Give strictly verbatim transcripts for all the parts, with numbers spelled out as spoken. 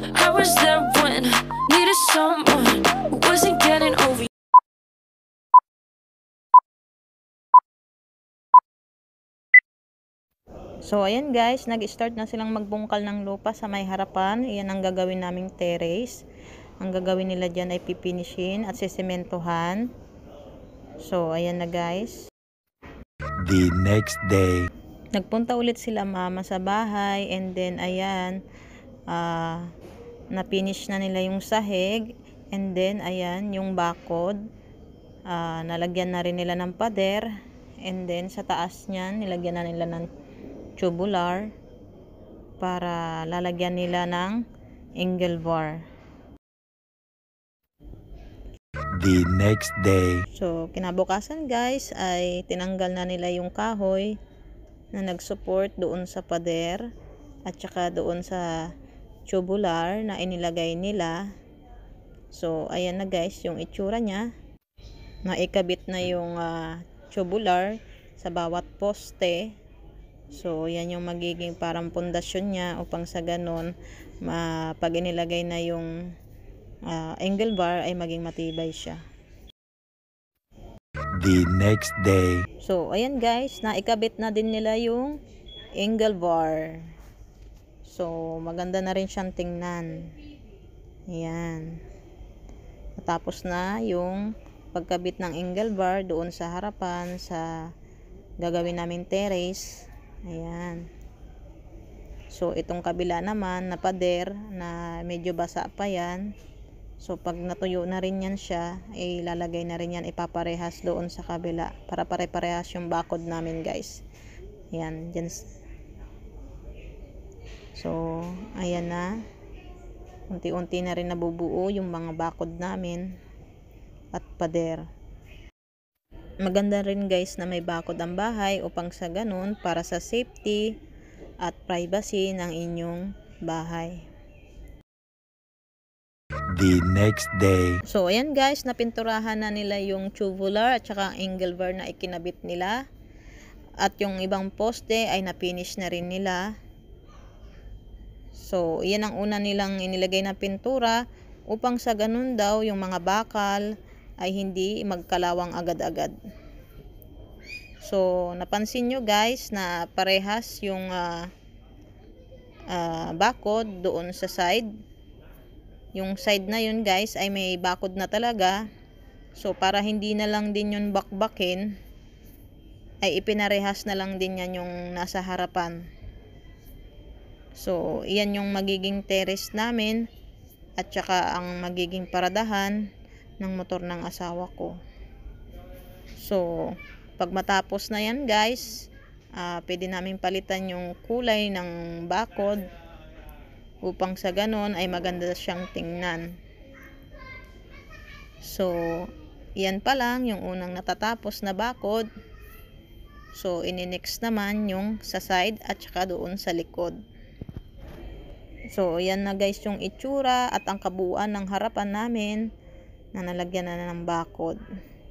I was there when needed someone who wasn't getting over. So ayan guys, nag-start na silang magbungkal ng lupa sa may harapan. Iyan ang gagawin naming terrace. Ang gagawin nila dyan ay pipinishin at sisementohan. So ayan na guys. The next day, nagpunta ulit sila mama sa bahay, and then ayan, uh, na-finish na nila yung sahig, and then ayan yung bakod, uh, nalagyan na rin nila ng pader, and then sa taas niyan nilagyan na nila ng tubular para lalagyan nila ng angle bar. The next day, so kinabukasan guys ay tinanggal na nila yung kahoy na nag-support doon sa pader at saka doon sa tubular na inilagay nila. So ayan na guys yung itsura niya. Naikabit na yung uh, tubular sa bawat poste. So yan yung magiging parang pundasyon niya upang sa ganon ma pag inilagay na yung uh, angle bar ay maging matibay siya. The next day, so ayan guys, naikabit na din nila yung angle bar. So maganda na rin siyang tingnan. Ayan, natapos na yung pagkabit ng angle bar doon sa harapan sa gagawin namin terrace. Ayan, so itong kabila naman na pader na medyo basa pa yan. So pag natuyo na rin yan siya, ay lalagay na rin yan, ipaparehas doon sa kabila para pare-parehas yung bakod namin guys. Ayan, dyan. So ayan na, unti-unti na rin nabubuo yung mga bakod namin at pader. Maganda rin guys na may bakod ang bahay upang sa ganun para sa safety at privacy ng inyong bahay. The next day, so ayan guys, napinturahan na nila yung tubular at saka angle bar na ikinabit nila, at yung ibang poste ay na-finish na rin nila. So yan ang una nilang inilagay na pintura upang sa ganun daw yung mga bakal ay hindi magkalawang agad-agad. So napansin nyo guys na parehas yung uh, uh, bakod doon sa side. Yung side na yun guys ay may bakod na talaga. So para hindi na lang din yun bakbakin, ay ipinarehas na lang din yan yung nasa harapan. So iyan yung magiging terrace namin at saka ang magiging paradahan ng motor ng asawa ko. So pag matapos na yan guys, uh, pwede namin palitan yung kulay ng bakod upang sa ganon ay maganda siyang tingnan. So yan pa lang yung unang natatapos na bakod. So ini-next naman yung sa side at saka doon sa likod. So yan na guys yung itsura at ang kabuuan ng harapan namin na nalagyan na ng bakod.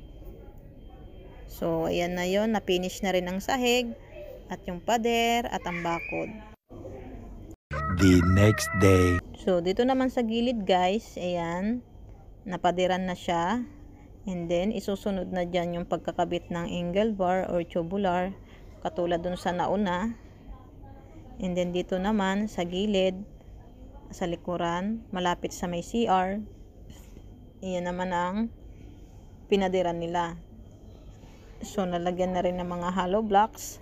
So ayan na yon, na-finish na rin ang sahig at yung pader at ang bakod. The next day, so dito naman sa gilid guys, ayan, napadiran na siya, and then isusunod na dyan yung pagkakabit ng angle bar or tubular katulad dun sa nauna. And then dito naman sa gilid, sa likuran, malapit sa may C R, iyan naman ang pinadiran nila. So nalagyan na rin ng mga hollow blocks.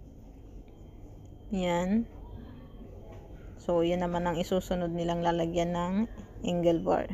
Yan. So yan naman ang isusunod nilang lalagyan ng angle bar.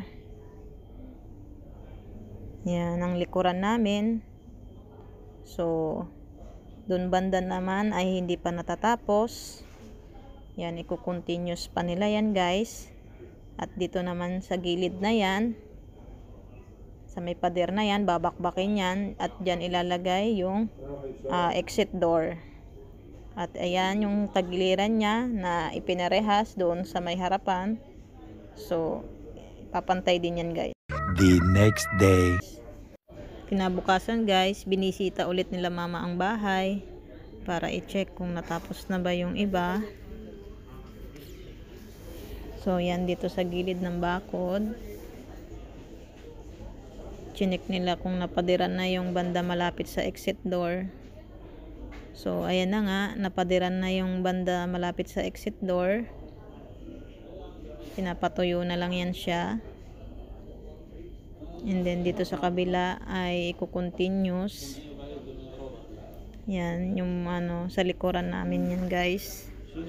Yan ang likuran namin. So dun banda naman ay hindi pa natatapos. Yan, iko-continuous pa nila yan guys. At dito naman sa gilid na yan, sa may pader na yan, babakbakin yan at dyan ilalagay yung uh, exit door. At ayan yung tagiliran niya na ipinarehas doon sa may harapan. So papantay din yan guys. The next day, kinabukasan guys, binisita ulit nila mama ang bahay para i-check kung natapos na ba yung iba. So, yan dito sa gilid ng bakod. Chinik nila kung napadiran na yung banda malapit sa exit door. So, ayan na nga. Napadiran na yung banda malapit sa exit door. Pinapatuyo na lang yan siya. And then, dito sa kabila ay i-continuous. Yan, yung ano, sa likuran namin yan, guys.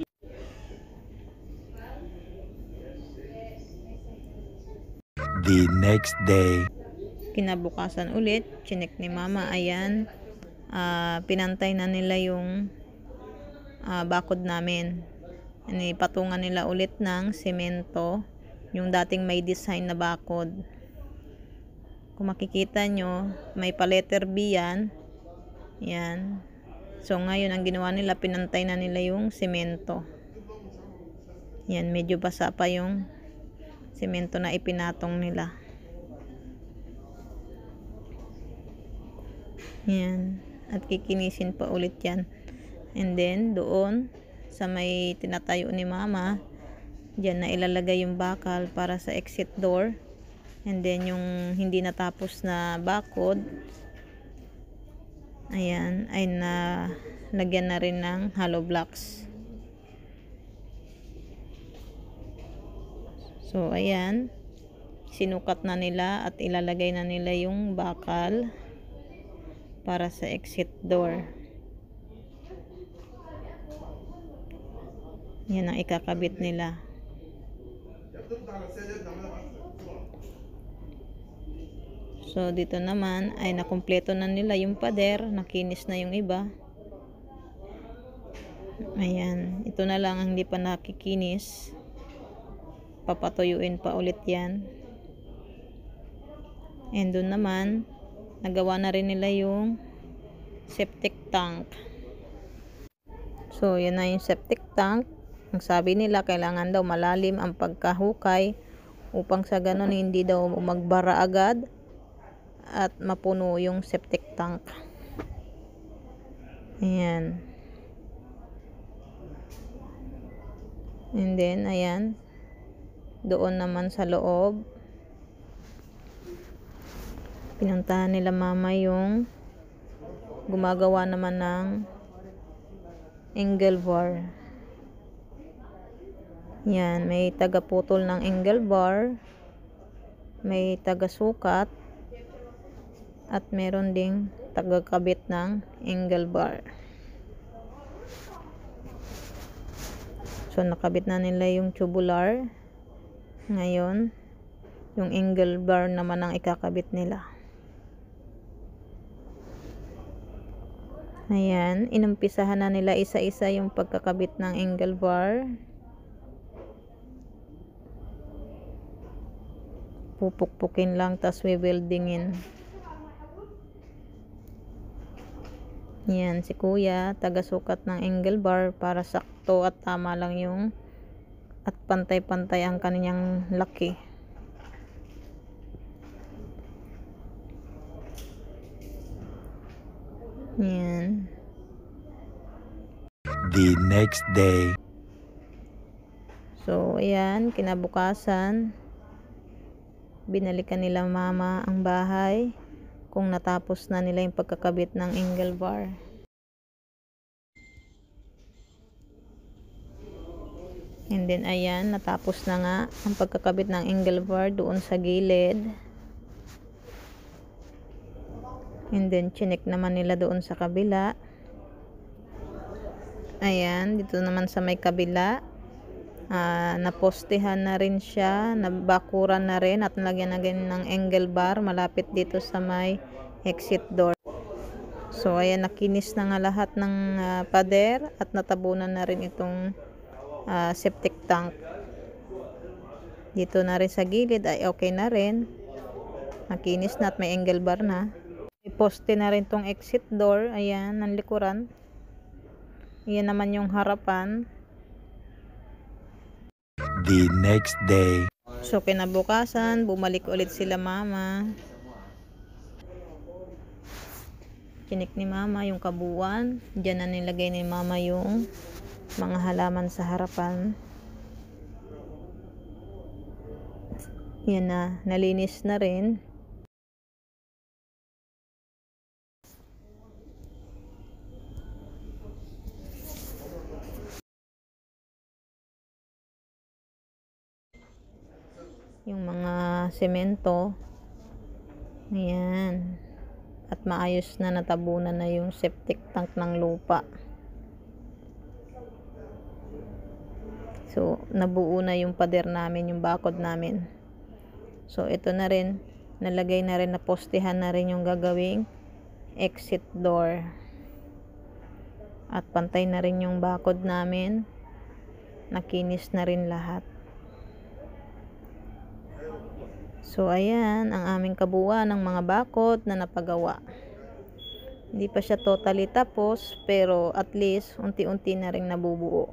The next day. Kinabukasan ulit, chinek ni mama, ayan, uh, pinantay na nila yung uh, bakod namin. Inipatungan nila ulit ng semento, yung dating may design na bakod. Kung makikita nyo, may pa letter B yan. Yan. So ngayon, ang ginawa nila, pinantay na nila yung semento. Yan, medyo basa pa yung semento na ipinatong nila. Yan. At kikinisin pa ulit yan. And then, doon, sa may tinatayo ni mama, dyan na ilalagay yung bakal para sa exit door. And then, yung hindi natapos na bakod, ayan, ay na lagyan na rin ng hollow blocks. So, ayan, sinukat na nila at ilalagay na nila yung bakal para sa exit door. Yan ang ikakabit nila. So, dito naman ay nakumpleto na nila yung pader. Nakinis na yung iba. Ayan. Ito na lang ang hindi pa nakikinis. Papatuyuin pa ulit yan. And doon naman, nagawa na rin nila yung septic tank. So, yan na yung septic tank. Ang sabi nila, kailangan daw malalim ang pagkahukay upang sa ganun hindi daw magbara agad at mapuno yung septic tank. Ayan. And then, ayan. Doon naman sa loob, pinuntahan nila mama yung gumagawa naman ng angle bar. Yan, may taga-putol ng angle bar, may taga-sukat, at meron ding taga-kabit ng angle bar. So, nakabit na nila yung tubular. Ngayon, yung angle bar naman ang ikakabit nila. Ayan, inumpisahan na nila isa-isa yung pagkakabit ng angle bar. Pupukpukin lang, tas we-weldingin. Yan, si kuya, taga-sukat ng angle bar para sakto at tama lang yung at pantay-pantay ang kanyang laki. Yan. The next day. So, ayan, kinabukasan, binalikan nila mama ang bahay kung natapos na nila yung pagkakabit ng angle bar. And then, ayan, natapos na nga ang pagkakabit ng angle bar doon sa gilid. And then, chinek naman nila doon sa kabila. Ayan, dito naman sa may kabila. Uh, napostehan na rin siya, nabakuran na rin at nalagyan na rin ng angle bar malapit dito sa may exit door. So, ayan, nakinis na nga lahat ng uh, pader at natabunan na rin itong Uh, septic tank. Dito na rin sa gilid ay okay na rin. Nakinis na at may angle bar na. Iposte na rin tong exit door. Ayan, ng likuran. Ayan naman yung harapan. The next day. So, kinabukasan, bumalik ulit sila mama. Chinik ni mama yung kabuuan. Diyan na nilagay ni mama yung mga halaman sa harapan. Yan na, nalinis na rin. Yung mga semento. Ayan. At maayos na natabunan na yung septic tank ng lupa. So, nabuo na yung pader namin, yung bakod namin. So, ito na rin. Nalagay na rin, na postehan na rin yung gagawing exit door. At pantay na rin yung bakod namin. Nakinis na rin lahat. So, ayan, ang aming kabuuan ng mga bakod na napagawa. Hindi pa siya totally tapos, pero at least, unti-unti na rin nabubuo.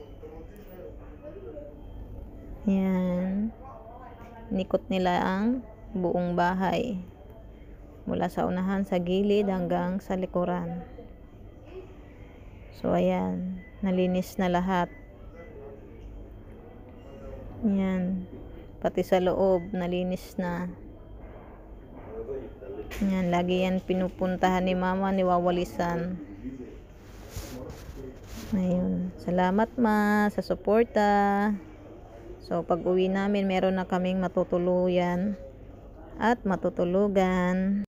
Ayan. Nikot nila ang buong bahay. Mula sa unahan, sa gilid, hanggang sa likuran. So, ayan. Nalinis na lahat. Ayan. Pati sa loob, nalinis na. Yan, lagi yan pinupuntahan ni mama, niwawalisan. Ayun. Salamat ma sa suporta. So, pag uwi namin, meron na kaming matutuluyan at matutulugan.